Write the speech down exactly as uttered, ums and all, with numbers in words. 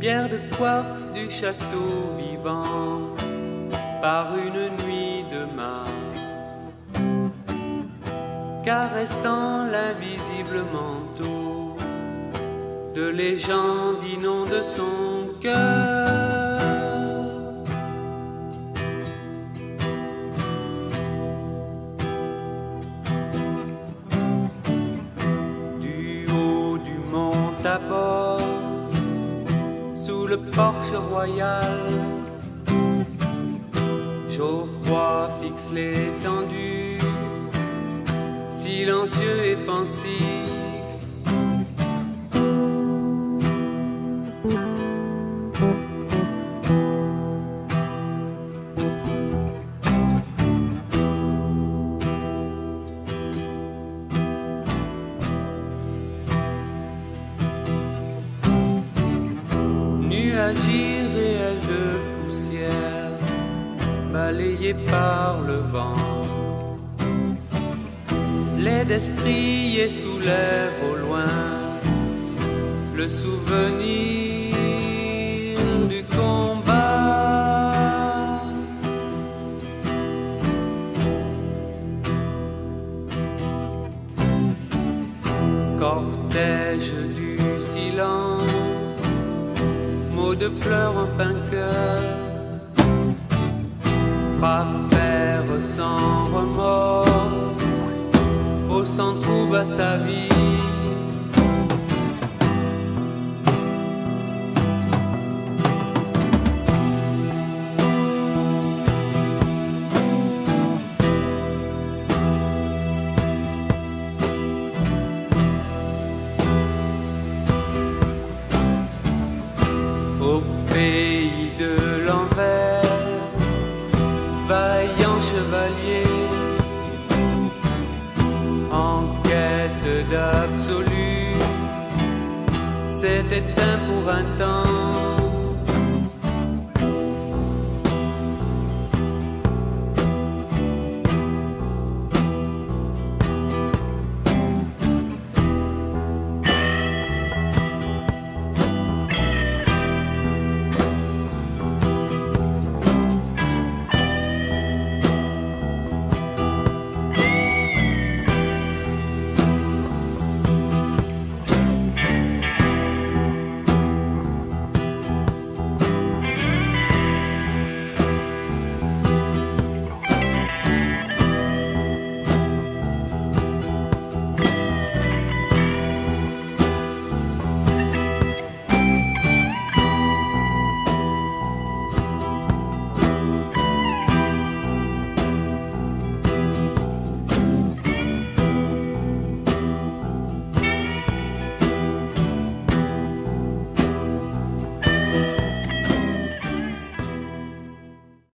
pierre de quartz du château vivant, par une nuit de mars, caressant l'invisible manteau de légende inonde son cœur. Du haut du mont Tabor, sous le porche royal, Geoffroy fixe l'étendue, silencieux et pensif. Nuages irréels de poussière, balayés par le vent, les destriers soulèvent au loin le souvenir du combat. Cortège du silence, mots de pleurs en vainqueur, frappèrent sans remords, au centre trouva sa vie. Au pays de l'envers, vaillant chevalier, en quête d'absolu, s'est éteint pour un temps.